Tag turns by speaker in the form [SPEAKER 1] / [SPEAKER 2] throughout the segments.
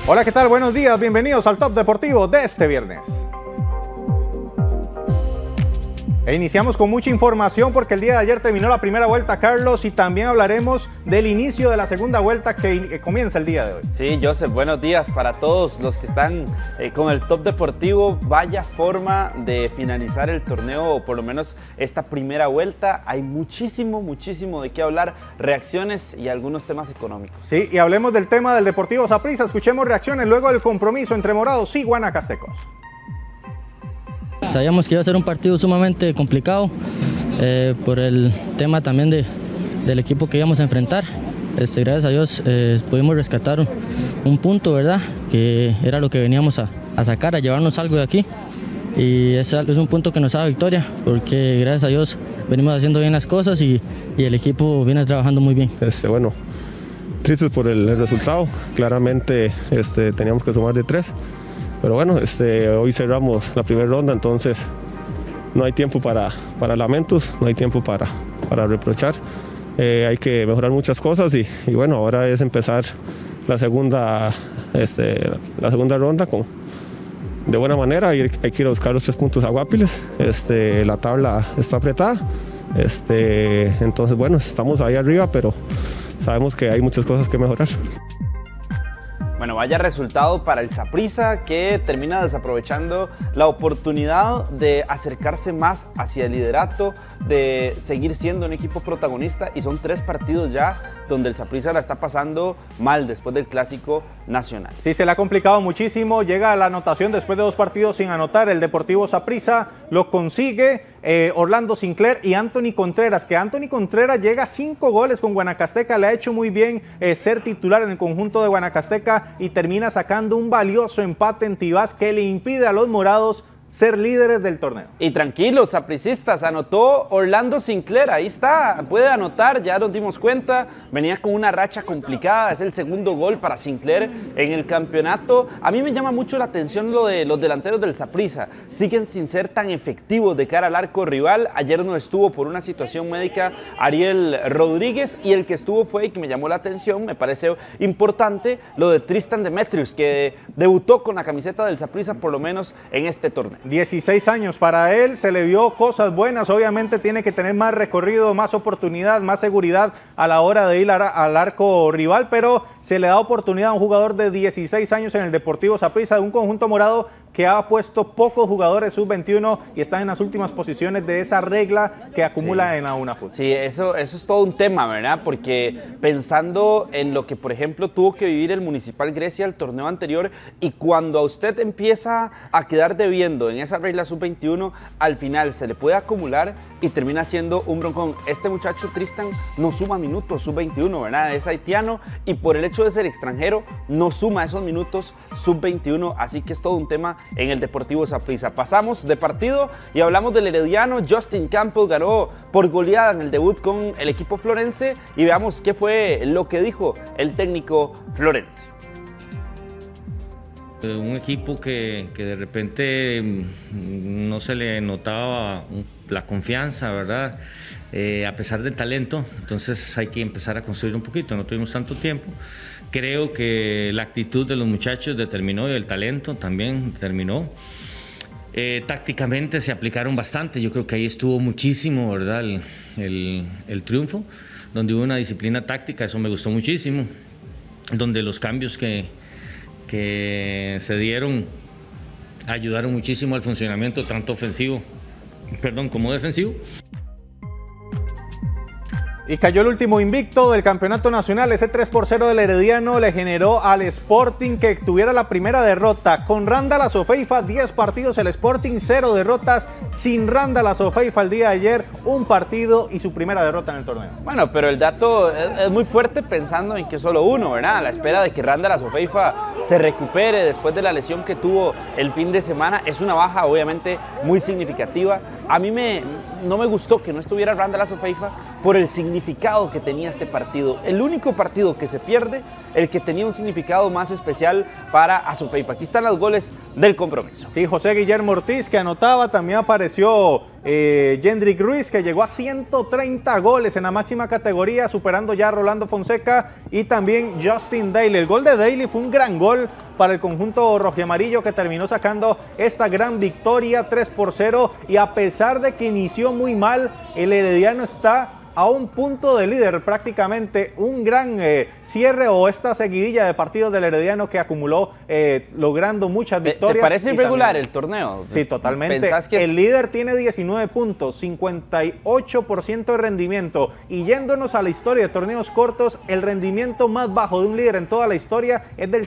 [SPEAKER 1] Hola, ¿qué tal? Buenos días, bienvenidos al Top Deportivo de este viernes. E iniciamos con mucha información porque el día de ayer terminó la primera vuelta, Carlos, y también hablaremos del inicio de la segunda vuelta que comienza el día de hoy.
[SPEAKER 2] Sí, Joseph, buenos días para todos los que están con el Top Deportivo. Vaya forma de finalizar el torneo, o por lo menos esta primera vuelta. Hay muchísimo de qué hablar, reacciones y algunos temas económicos.
[SPEAKER 1] Sí, y hablemos del tema del Deportivo Saprissa. Escuchemos reacciones luego del compromiso entre Morados y Guanacastecos.
[SPEAKER 3] Sabíamos que iba a ser un partido sumamente complicado por el tema también del equipo que íbamos a enfrentar. Gracias a Dios pudimos rescatar un punto, ¿verdad? Que era lo que veníamos a sacar, a llevarnos algo de aquí. Y es un punto que nos da victoria, porque gracias a Dios venimos haciendo bien las cosas y el equipo viene trabajando muy bien.
[SPEAKER 4] Bueno, tristes por el resultado. Claramente teníamos que sumar de 3. Pero bueno, hoy cerramos la primera ronda, entonces no hay tiempo para lamentos, no hay tiempo para reprochar. Hay que mejorar muchas cosas y bueno, ahora es empezar la segunda ronda de buena manera. Y hay que ir a buscar los 3 puntos a Guapiles. La tabla está apretada. Entonces bueno, estamos ahí arriba, pero sabemos que hay muchas cosas que mejorar.
[SPEAKER 2] Bueno, vaya resultado para el Saprissa, que termina desaprovechando la oportunidad de acercarse más hacia el liderato, de seguir siendo un equipo protagonista, y son 3 partidos ya donde el Saprissa la está pasando mal después del Clásico Nacional.
[SPEAKER 1] Sí, se le ha complicado muchísimo, llega a la anotación después de 2 partidos sin anotar. El Deportivo Saprissa lo consigue Orlando Sinclair y Anthony Contreras, que Anthony Contreras llega a 5 goles con Guanacasteca, le ha hecho muy bien ser titular en el conjunto de Guanacasteca y termina sacando un valioso empate en Tibás que le impide a los morados ser líderes del torneo.
[SPEAKER 2] Y tranquilos, sapricistas, anotó Orlando Sinclair, ahí está, puede anotar, ya nos dimos cuenta, venía con una racha complicada, es el segundo gol para Sinclair en el campeonato. A mí me llama mucho la atención lo de los delanteros del Saprissa, siguen sin ser tan efectivos de cara al arco rival. Ayer no estuvo por una situación médica Ariel Rodríguez, y el que estuvo fue, y que me llamó la atención, me parece importante, lo de Tristan Demetrius, que debutó con la camiseta del Saprissa por lo menos en este torneo.
[SPEAKER 1] 16 años para él, se le vio cosas buenas, obviamente tiene que tener más recorrido, más oportunidad, más seguridad a la hora de ir al arco rival, pero se le da oportunidad a un jugador de 16 años en el Deportivo Saprissa, de un conjunto morado que ha puesto pocos jugadores sub-21 y están en las últimas posiciones de esa regla que acumula en la UNAFUT.
[SPEAKER 2] Sí, eso es todo un tema, ¿verdad? Porque pensando en lo que, por ejemplo, tuvo que vivir el Municipal Grecia el torneo anterior, y cuando a usted empieza a quedar debiendo en esa regla sub-21, al final se le puede acumular y termina siendo un broncón. Este muchacho Tristan no suma minutos sub-21, ¿verdad? Es haitiano y por el hecho de ser extranjero no suma esos minutos sub-21, así que es todo un tema en el Deportivo Saprissa. Pasamos de partido y hablamos del herediano. Justin Campbell ganó por goleada en el debut con el equipo florense, y veamos qué fue lo que dijo el técnico florense.
[SPEAKER 5] Un equipo que de repente no se le notaba la confianza, ¿verdad? A pesar del talento, entonces hay que empezar a construir un poquito, no tuvimos tanto tiempo. Creo que la actitud de los muchachos determinó, y el talento también determinó. Tácticamente se aplicaron bastante, yo creo que ahí estuvo muchísimo, ¿verdad? El triunfo, donde hubo una disciplina táctica, eso me gustó muchísimo, donde los cambios que se dieron ayudaron muchísimo al funcionamiento tanto como defensivo.
[SPEAKER 1] Y cayó el último invicto del campeonato nacional. Ese 3-0 del Herediano le generó al Sporting que tuviera la primera derrota. Con Randall Azofeifa, 10 partidos el Sporting, 0 derrotas. Sin Randall Azofeifa el día de ayer, 1 partido y su primera derrota en el torneo.
[SPEAKER 2] Bueno, pero el dato es muy fuerte pensando en que solo 1, ¿verdad? A la espera de que Randall Azofeifa se recupere después de la lesión que tuvo el fin de semana. Es una baja obviamente muy significativa. A mí no me gustó que no estuviera Randall Azofeifa por el significado que tenía este partido. El único partido que se pierde, el que tenía un significado más especial para Azofeifa. Aquí están los goles del compromiso.
[SPEAKER 1] Sí, José Guillermo Ortiz, que anotaba, también apareció Jendrik Ruiz, que llegó a 130 goles en la máxima categoría, superando ya a Rolando Fonseca y también Justin Daly. El gol de Daly fue un gran gol para el conjunto rojiamarillo, que terminó sacando esta gran victoria 3-0, y a pesar de que inició muy mal, el Herediano está a un punto de líder prácticamente. Un gran cierre, o esta seguidilla de partidos del Herediano que acumuló, logrando muchas victorias.
[SPEAKER 2] ¿Te parece irregular el torneo?
[SPEAKER 1] Sí, totalmente.
[SPEAKER 2] ¿Pensás que
[SPEAKER 1] el líder tiene 19 puntos, 58% de rendimiento, y yéndonos a la historia de torneos cortos, el rendimiento más bajo de un líder en toda la historia es del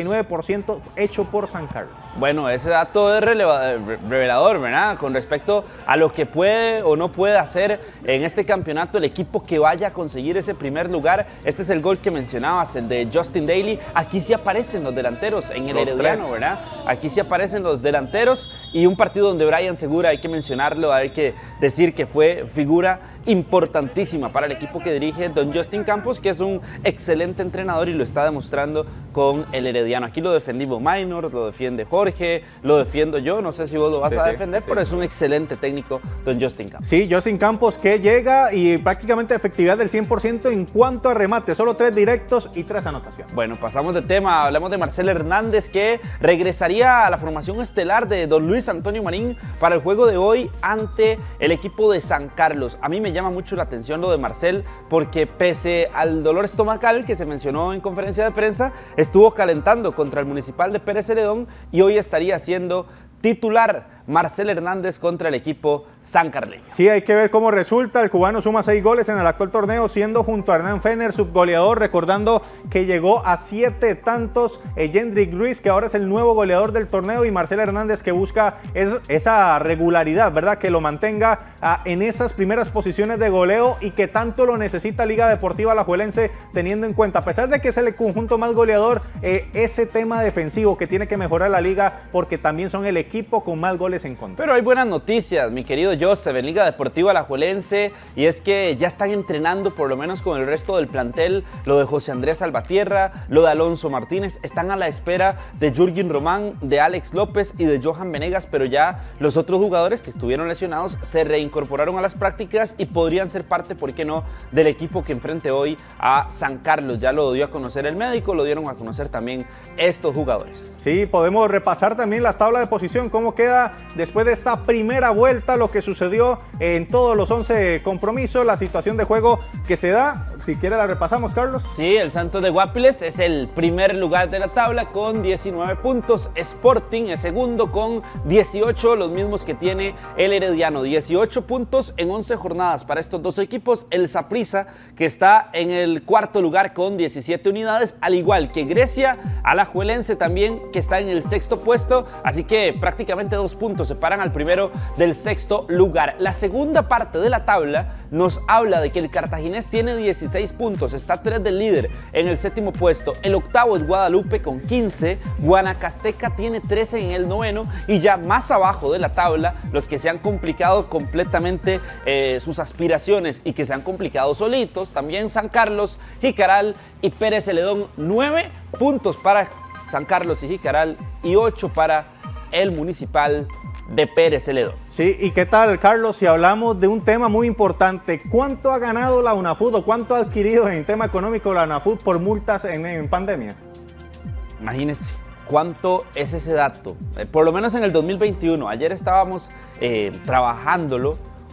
[SPEAKER 1] 59% hecho por San Carlos.
[SPEAKER 2] Bueno, ese dato es revelador, ¿verdad? Con respecto a lo que puede o no puede hacer en este campeonato el equipo que vaya a conseguir ese primer lugar. Este es el gol que mencionabas, el de Justin Daly. Aquí sí aparecen los delanteros en el Herediano, ¿verdad? Aquí sí aparecen los delanteros, y un partido donde Brian Segura, hay que mencionarlo, hay que decir que fue figura importantísima para el equipo que dirige don Justin Campos, que es un excelente entrenador y lo está demostrando con el Herediano. Aquí lo defendimos Minor, lo defiende Jorge, lo defiendo yo, no sé si vos lo vas a defender, pero es un excelente técnico don Justin Campos.
[SPEAKER 1] Sí, Justin Campos, que llega y prácticamente efectividad del 100% en cuanto a remate, solo 3 directos y 3 anotaciones.
[SPEAKER 2] Bueno, pasamos de tema, hablamos de Marcel Hernández, que regresaría a la formación estelar de don Luis Antonio Marín para el juego de hoy ante el equipo de San Carlos. A mí me llama mucho la atención lo de Marcel, porque pese al dolor estomacal que se mencionó en conferencia de prensa, estuvo calentando contra el Municipal de Pérez Celedón, y hoy estaría siendo titular Marcel Hernández contra el equipo sancarleño.
[SPEAKER 1] Sí, hay que ver cómo resulta. El cubano suma 6 goles en el actual torneo, siendo junto a Hernán Fener subgoleador, recordando que llegó a 7 tantos Jendrik Ruiz, que ahora es el nuevo goleador del torneo, y Marcel Hernández, que busca esa regularidad, ¿verdad? Que lo mantenga en esas primeras posiciones de goleo, y que tanto lo necesita Liga Deportiva Alajuelense, teniendo en cuenta, a pesar de que es el conjunto más goleador, ese tema defensivo que tiene que mejorar la liga, porque también son el equipo con más goles en contra.
[SPEAKER 2] Pero hay buenas noticias, mi querido Joseph, en Liga Deportiva Alajuelense, y es que ya están entrenando, por lo menos con el resto del plantel, lo de José Andrés Salvatierra, lo de Alonso Martínez. Están a la espera de Jürgen Román, de Alex López y de Johan Venegas, pero ya los otros jugadores que estuvieron lesionados se reincorporaron a las prácticas y podrían ser parte, ¿por qué no?, del equipo que enfrente hoy a San Carlos. Ya lo dio a conocer el médico, lo dieron a conocer también estos jugadores.
[SPEAKER 1] Sí, podemos repasar también la tabla de posición, cómo queda después de esta primera vuelta, lo que sucedió en todos los 11 compromisos, la situación de juego que se da. Si quiere la repasamos, Carlos.
[SPEAKER 2] Sí, el Santos de Guapiles es el primer lugar de la tabla con 19 puntos. Sporting es segundo con 18, los mismos que tiene el Herediano. 18 puntos en 11 jornadas para estos dos equipos. El Saprissa, que está en el cuarto lugar con 17 unidades, al igual que Grecia. Alajuelense también, que está en el sexto puesto, así que prácticamente 2 puntos separan al primero del sexto lugar. La segunda parte de la tabla nos habla de que el Cartaginés tiene 16 puntos, está 3 del líder en el séptimo puesto. El octavo es Guadalupe con 15, Guanacasteca tiene 13 en el noveno, y ya más abajo de la tabla, los que se han complicado completamente sus aspiraciones y que se han complicado solitos, también San Carlos, Jicaral y Pérez Celedón. 9 puntos para San Carlos y Jicaral y 8 para el Municipal de Pérez Celedón.
[SPEAKER 1] Sí, ¿y qué tal, Carlos? Si hablamos de un tema muy importante, ¿cuánto ha ganado la UNAFUT o cuánto ha adquirido en tema económico la UNAFUT por multas en pandemia?
[SPEAKER 2] Imagínense cuánto es ese dato. Por lo menos en el 2021, ayer estábamos trabajándolo,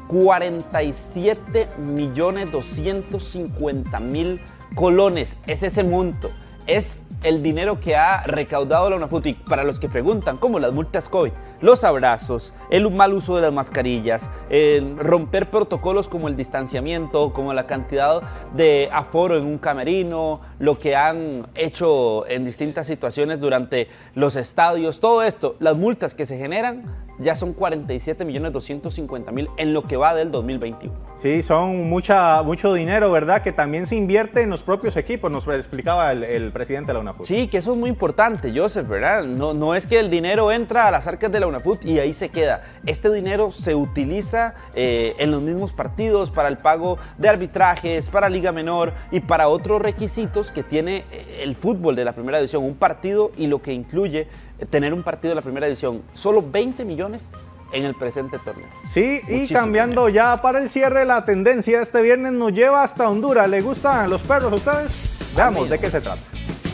[SPEAKER 2] 47.250.000 colones es ese monto. Es el dinero que ha recaudado la UNAFUT. Y para los que preguntan, ¿cómo las multas COVID? Los abrazos, el mal uso de las mascarillas, el romper protocolos como el distanciamiento, como la cantidad de aforo en un camerino, lo que han hecho en distintas situaciones durante los estadios, todo esto, las multas que se generan ya son 47.250.000 en lo que va del 2021.
[SPEAKER 1] Sí, son mucho dinero, ¿verdad? Que también se invierte en los propios equipos, nos explicaba el presidente de la UNAFUT.
[SPEAKER 2] Sí, que eso es muy importante, Joseph, ¿verdad? No es que el dinero entra a las arcas de la UNAFUT y ahí se queda. Este dinero se utiliza en los mismos partidos para el pago de arbitrajes, para Liga Menor y para otros requisitos que tiene el fútbol de la primera división. Un partido y lo que incluye tener un partido de la primera división. Solo 20 millones en el presente torneo.
[SPEAKER 1] Sí, y
[SPEAKER 2] Muchísimo
[SPEAKER 1] cambiando ya para el cierre, la tendencia este viernes nos lleva hasta Honduras. ¿Le gustan los perros a ustedes? Veamos de qué se trata.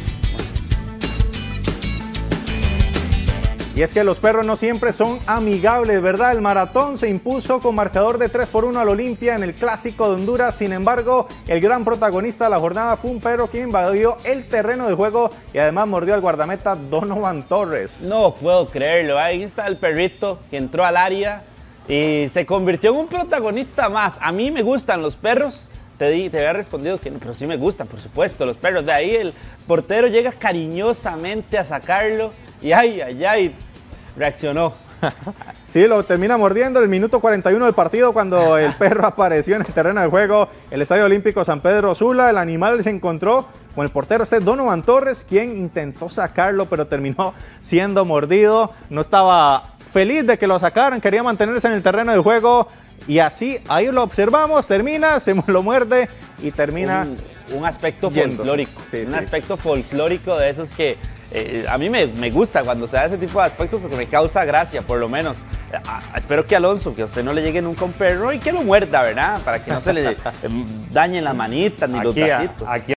[SPEAKER 1] Y es que los perros no siempre son amigables, ¿verdad? El Maratón se impuso con marcador de 3-1 al Olimpia en el Clásico de Honduras. Sin embargo, el gran protagonista de la jornada fue un perro que invadió el terreno de juego y además mordió al guardameta Donovan Torres.
[SPEAKER 2] No puedo creerlo, ahí está el perrito que entró al área y se convirtió en un protagonista más. A mí me gustan los perros. Te había respondido que no, pero sí me gustan, por supuesto, los perros. De ahí el portero llega cariñosamente a sacarlo y ay, reaccionó.
[SPEAKER 1] Sí, lo termina mordiendo el minuto 41 del partido cuando el perro apareció en el terreno de juego. El Estadio Olímpico San Pedro Sula, el animal se encontró con el portero Donovan Torres, quien intentó sacarlo, pero terminó siendo mordido. No estaba feliz de que lo sacaran, quería mantenerse en el terreno de juego. Y así, ahí lo observamos, termina, se lo muerde y termina
[SPEAKER 2] un aspecto
[SPEAKER 1] yéndose.
[SPEAKER 2] folclórico,
[SPEAKER 1] Sí,
[SPEAKER 2] un
[SPEAKER 1] sí.
[SPEAKER 2] aspecto folclórico de esos que a mí me gusta cuando se da ese tipo de aspectos porque me causa gracia, por lo menos. Espero que Alonso, que a usted no le llegue nunca un perro y que lo muerda, ¿verdad? Para que no se le dañen las manitas ni los bracitos.
[SPEAKER 1] Aquí